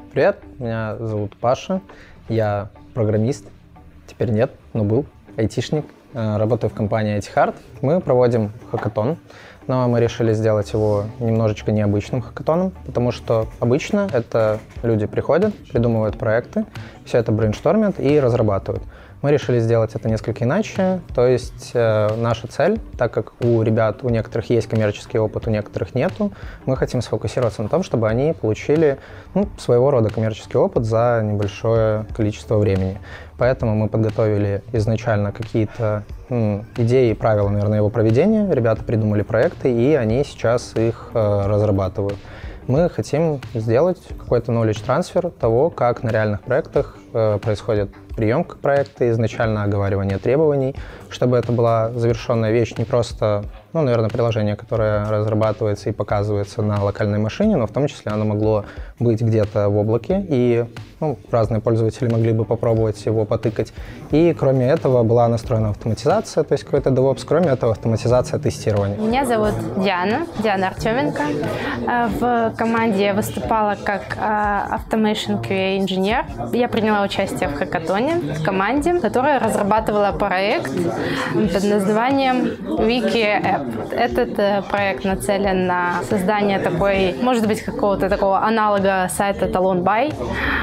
Привет, меня зовут Паша, я программист, теперь нет, но был, айтишник, работаю в компании IT-Hard. Мы проводим хакатон, но мы решили сделать его немножечко необычным хакатоном, потому что обычно это люди приходят, придумывают проекты, все это брейнштормят и разрабатывают. Мы решили сделать это несколько иначе, то есть наша цель, так как у ребят, у некоторых есть коммерческий опыт, у некоторых нету, мы хотим сфокусироваться на том, чтобы они получили своего рода коммерческий опыт за небольшое количество времени. Поэтому мы подготовили изначально какие-то идеи и правила, наверное, его проведения. Ребята придумали проекты, и они сейчас их разрабатывают. Мы хотим сделать какой-то knowledge transfer того, как на реальных проектах происходит приемка проекта, изначально оговаривание требований, чтобы это была завершенная вещь, не просто, наверное, приложение, которое разрабатывается и показывается на локальной машине, но в том числе оно могло быть где-то в облаке, и разные пользователи могли бы попробовать его потыкать. И кроме этого была настроена автоматизация, то есть какой-то DevOps, кроме этого автоматизация тестирования. Меня зовут Диана Артеменко. В команде я выступала как Automation QA инженер. Я приняла участие в хакатоне в команде, которая разрабатывала проект под названием Wiki App. Этот проект нацелен на создание такой, может быть, какого-то такого аналога сайта Talon.by,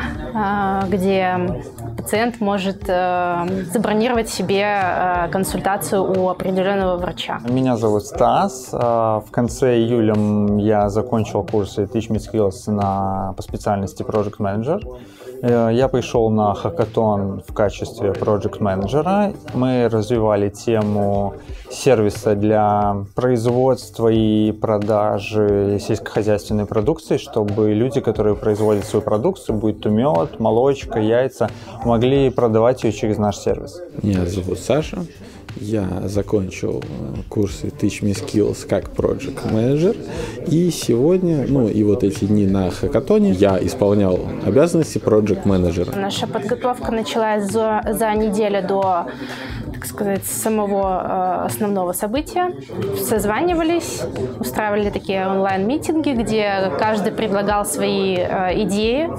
где пациент может забронировать себе консультацию у определенного врача. Меня зовут Стас. В конце июля я закончил курсы Teach Me Skills по специальности Project Manager. Я пришел на хакатон в качестве Project Manager. Мы развивали тему сервиса для производства и продажи сельскохозяйственной продукции, чтобы люди, которые производят свою продукцию, будь то мед, молочка, яйца, могли продавать ее через наш сервис. Меня зовут Саша. Я закончил курсы Teach Me Skills как Project Manager. И сегодня, и вот эти дни на хакатоне я исполнял обязанности Project Manager. Наша подготовка началась за неделю до, так сказать, самого основного события. Созванивались, устраивали такие онлайн-митинги, где каждый предлагал свои идеи.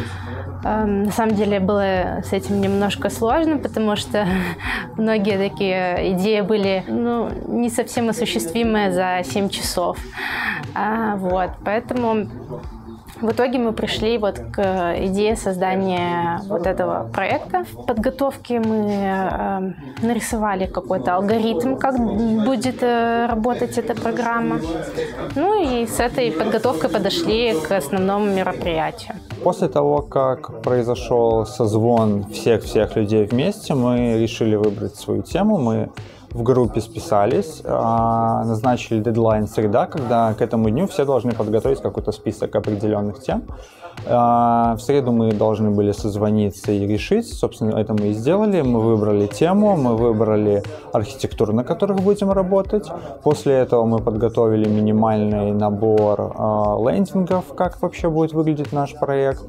На самом деле было с этим немножко сложно, потому что многие такие идеи были не совсем осуществимые за 7 часов. Поэтому в итоге мы пришли к идее создания этого проекта. В подготовке мы нарисовали какой-то алгоритм, как будет работать эта программа. И с этой подготовкой подошли к основному мероприятию. После того, как произошел созвон всех людей вместе, мы решили выбрать свою тему. Мы в группе списались, назначили дедлайн среда, когда к этому дню все должны подготовить какой-то список определенных тем. В среду мы должны были созвониться и решить. Собственно, это мы и сделали. Мы выбрали тему, мы выбрали архитектуру, на которых будем работать. После этого мы подготовили минимальный набор лендингов, как вообще будет выглядеть наш проект.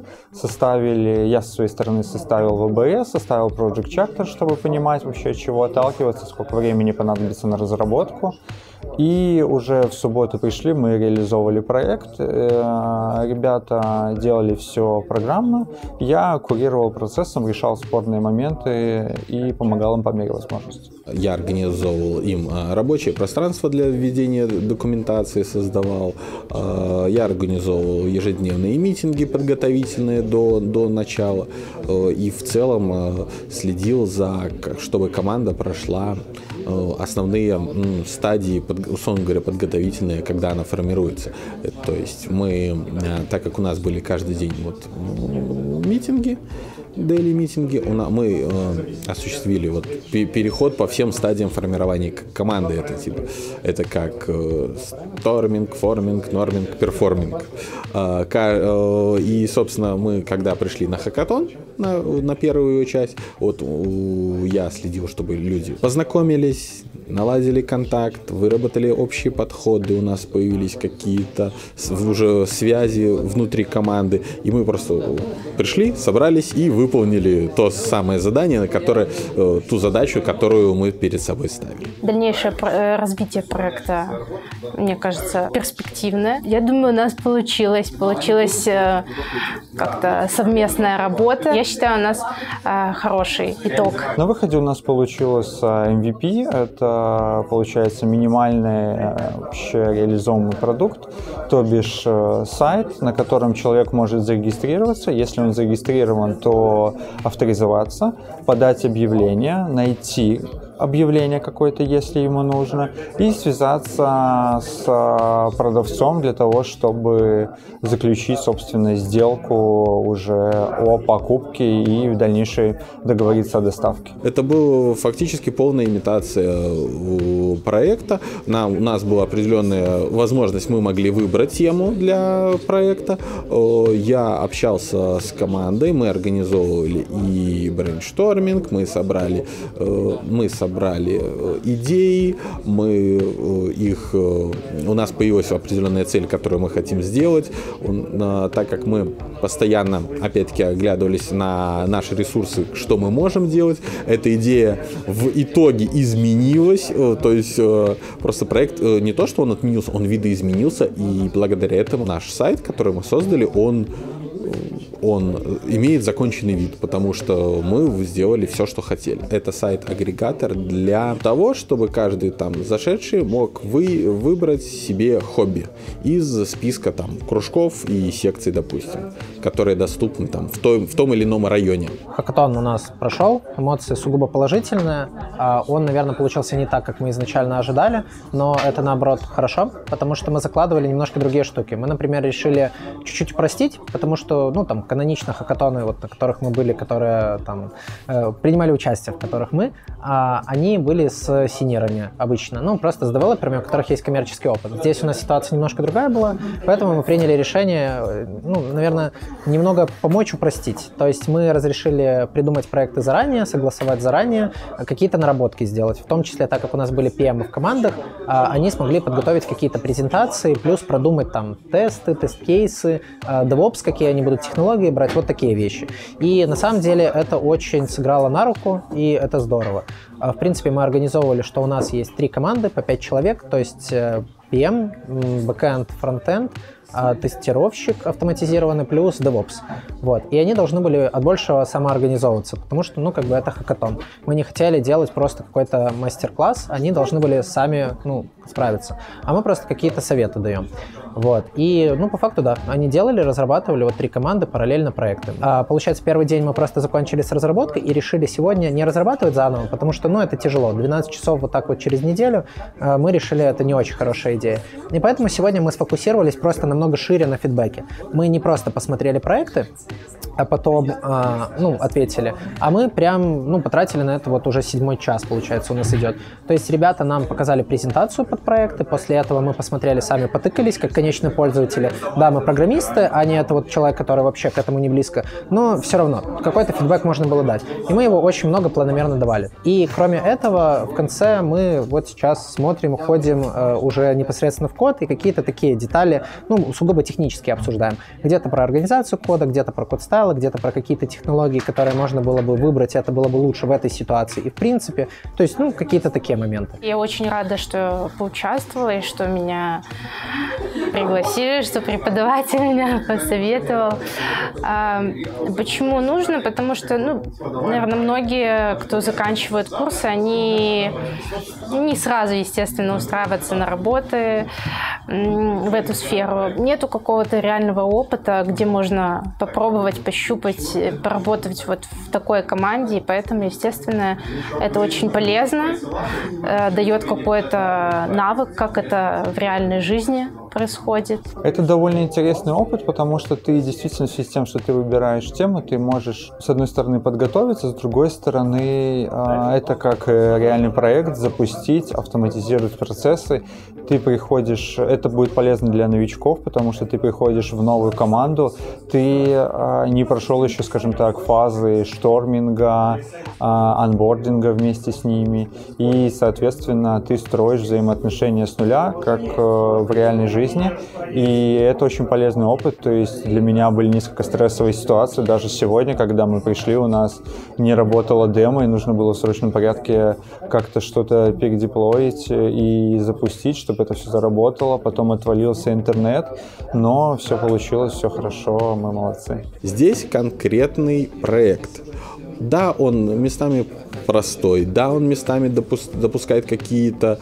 Я со своей стороны составил ВБС, составил Project Charter, чтобы понимать вообще, от чего отталкиваться, сколько времени понадобится на разработку. И уже в субботу пришли, мы реализовывали проект. Ребята делали все программно. Я курировал процессом, решал спорные моменты и помогал им по мере возможности. Я организовывал им рабочее пространство для введения документации, создавал. Я организовывал ежедневные митинги подготовительные до начала. И в целом следил чтобы команда прошла основные стадии, условно говоря, подготовительные, когда она формируется. То есть мы, так как у нас были каждый день митинги, дейли-митинги, мы осуществили переход по всем стадиям формирования команды. Это как сторминг, форминг, норминг, перформинг. И, собственно, мы, когда пришли на хакатон, на первую часть, я следил, чтобы люди познакомились, наладили контакт, выработали общие подходы, у нас появились какие-то уже связи внутри команды, и мы просто пришли, собрались и выбрали выполнили то самое задание, ту задачу, которую мы перед собой ставили. Дальнейшее развитие проекта, мне кажется, перспективное. Я думаю, у нас получилась как-то совместная работа. Я считаю, у нас хороший итог. На выходе у нас получилось MVP. Это, получается, минимальный вообще реализованный продукт, то бишь сайт, на котором человек может зарегистрироваться. Если он зарегистрирован, то авторизоваться, подать объявление, найти объявление какое-то, если ему нужно, и связаться с продавцом для того, чтобы заключить, собственно, сделку уже о покупке и в дальнейшем договориться о доставке. Это была фактически полная имитация проекта. У нас была определенная возможность, мы могли выбрать тему для проекта. Я общался с командой, мы организовывали и брейншторминг, мы собрали идеи, у нас появилась определенная цель, которую мы хотим сделать. Так как мы постоянно, опять-таки, оглядывались на наши ресурсы, что мы можем делать, эта идея в итоге изменилась. То есть просто проект не то, что он отменился, он видоизменился, и благодаря этому наш сайт, который мы создали, он имеет законченный вид, потому что мы сделали все, что хотели. Это сайт-агрегатор для того, чтобы каждый там зашедший мог выбрать себе хобби из списка там кружков и секций, допустим, которые доступны там в том или ином районе. Хакатон у нас прошел, эмоции сугубо положительные. Он, наверное, получился не так, как мы изначально ожидали, но это, наоборот, хорошо, потому что мы закладывали немножко другие штуки. Мы, например, решили чуть-чуть упростить, потому что, канонично хакатоны, на которых мы были, которые там принимали участие, в которых мы, они были с синерами обычно, просто с девелоперами, у которых есть коммерческий опыт. Здесь у нас ситуация немножко другая была, поэтому мы приняли решение, наверное, немного помочь упростить. То есть мы разрешили придумать проекты заранее, согласовать заранее, какие-то наработки сделать. В том числе, так как у нас были PM в командах, они смогли подготовить какие-то презентации, плюс продумать там тесты, тест-кейсы, DevOps, какие они будут технологии брать, вот такие вещи. И на самом деле это очень сыграло на руку, и это здорово. В принципе, мы организовывали, что у нас есть 3 команды по 5 человек, то есть PM, backend, frontend, тестировщик автоматизированный плюс DevOps. Вот. И они должны были от большего самоорганизовываться, потому что, это хакатон. Мы не хотели делать просто какой-то мастер-класс, они должны были сами, справиться. А мы просто какие-то советы даем. Вот. И, по факту, да, они делали, разрабатывали 3 команды, параллельно проекты. Получается, первый день мы просто закончили с разработкой и решили сегодня не разрабатывать заново, потому что, это тяжело. 12 часов вот так вот через неделю мы решили, это не очень хорошая идея. И поэтому сегодня мы сфокусировались просто намного шире на фидбэке. Мы не просто посмотрели проекты, а потом, ответили. А мы прям, потратили на это уже 7-й час, получается, у нас идет. То есть ребята нам показали презентацию под проекты, после этого мы посмотрели, сами потыкались, как конечные пользователи. Да, мы программисты, а не это человек, который вообще к этому не близко, но все равно какой-то фидбэк можно было дать. И мы его очень много планомерно давали. И кроме этого, в конце мы сейчас смотрим, уходим уже непосредственно в код и какие-то такие детали, сугубо технически обсуждаем. Где-то про организацию кода, где-то про код-стайл, где-то про какие-то технологии, которые можно было бы выбрать, это было бы лучше в этой ситуации. И в принципе, то есть, какие-то такие моменты. Я очень рада, что поучаствовала и что меня пригласили, что преподаватель меня посоветовал. Почему нужно? Потому что, наверное, многие, кто заканчивает курсы, они не сразу, естественно, устраиваются на работы в эту сферу. Нету какого-то реального опыта, где можно попробовать, пощупать, поработать в такой команде, и поэтому, естественно, это очень полезно, дает какой-то навык, как это в реальной жизни происходит. Это довольно интересный опыт, потому что ты действительно в связи с тем, что ты выбираешь тему, ты можешь, с одной стороны, подготовиться, с другой стороны, это как реальный проект, запустить, автоматизировать процессы. Ты приходишь, это будет полезно для новичков, потому что ты приходишь в новую команду, ты не прошел еще, скажем так, фазы шторминга, анбординга вместе с ними, и, соответственно, ты строишь взаимоотношения с нуля, как в реальной жизни, жизни, и это очень полезный опыт. То есть для меня были несколько стрессовые ситуации. Даже сегодня, когда мы пришли, у нас не работала демо, и нужно было в срочном порядке как-то что-то передеплоить и запустить, чтобы это все заработало. Потом отвалился интернет, но все получилось, все хорошо, мы молодцы. Здесь конкретный проект. Да, он местами простой, да, он местами допускает какие-то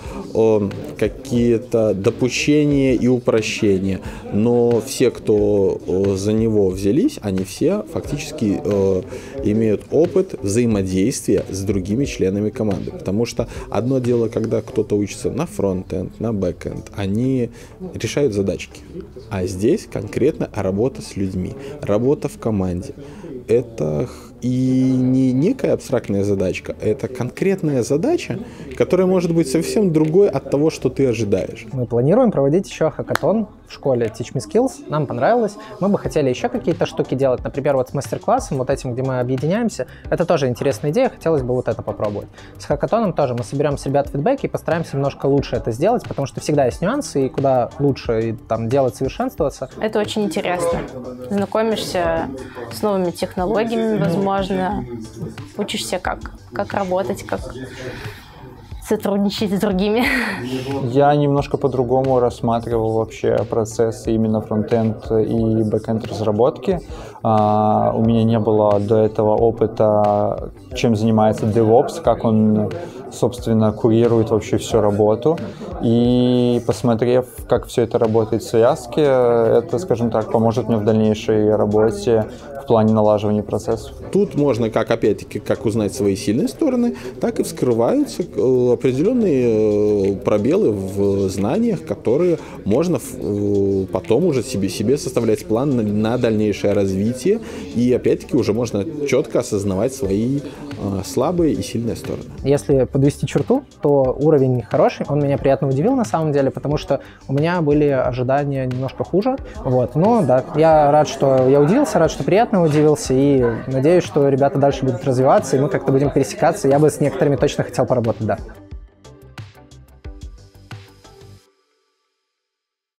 допущения и упрощения, но все, кто за него взялись, они все фактически имеют опыт взаимодействия с другими членами команды, потому что одно дело, когда кто-то учится на фронт-энд, на бэк-энд, они решают задачки, а здесь конкретно работа с людьми, работа в команде. Это и не некая абстрактная задачка, это конкретная задача, которая может быть совсем другой от того, что ты ожидаешь. Мы планируем проводить еще хакатон в школе Teach Me Skills. Нам понравилось. Мы бы хотели еще какие-то штуки делать. Например, вот с мастер-классом, вот этим, где мы объединяемся. Это тоже интересная идея, хотелось бы вот это попробовать. С хакатоном тоже мы соберем с ребят фидбэк и постараемся немножко лучше это сделать, потому что всегда есть нюансы, и куда лучше и, там, делать, совершенствоваться. Это очень интересно. Знакомишься с новыми технологиями, возможно, учишься, как работать, как сотрудничать с другими. Я немножко по-другому рассматривал вообще процессы именно фронтенд и бэкенд разработки. У меня не было до этого опыта, чем занимается DevOps, как он, собственно, курирует вообще всю работу. И посмотрев, как все это работает в связке, это, скажем так, поможет мне в дальнейшей работе в плане налаживания процессов. Тут можно, опять-таки, как узнать свои сильные стороны, так и вскрываются определенные пробелы в знаниях, которые можно потом уже себе составлять план на дальнейшее развитие, и опять-таки уже можно четко осознавать свои слабые и сильные стороны. Если подвести черту, то уровень хороший, он меня приятно удивил на самом деле, потому что у меня были ожидания немножко хуже, вот, но да, я рад, что я удивился, рад, что приятно удивился, и надеюсь, что ребята дальше будут развиваться, и мы как-то будем пересекаться, я бы с некоторыми точно хотел поработать, да.